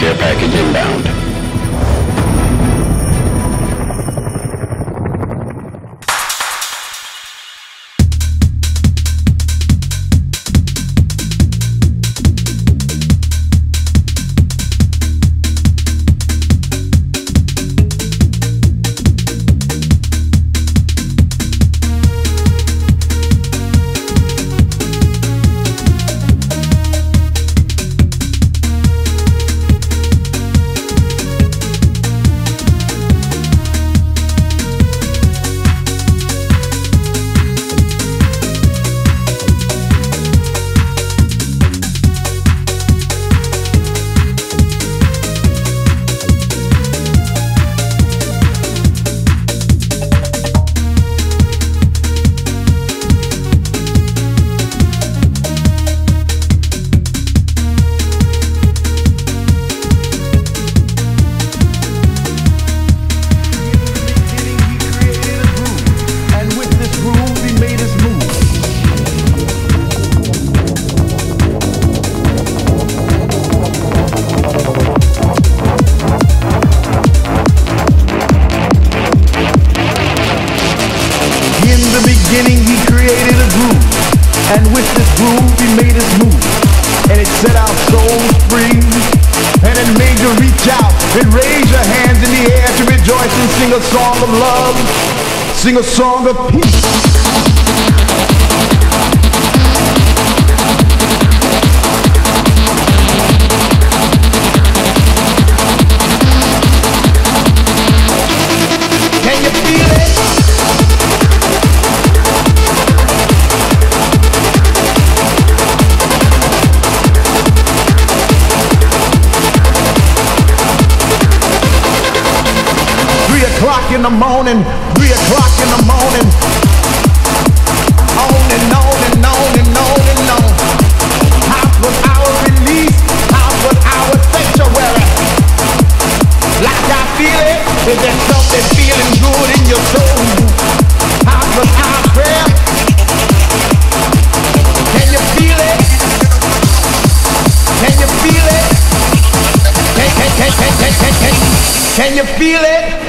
care package inbound. He created a groove, and with this groove he made us move, and it set our souls free, and it made you reach out and raise your hands in the air to rejoice and sing a song of love, sing a song of peace. Can you feel it? In the morning, 3 o'clock in the morning, on and on and on and on and on. House was our release, house was our sanctuary. Like I feel it, is there something feeling good in your soul? House was our prayer. Can you feel it? Can you feel it? Can you feel it?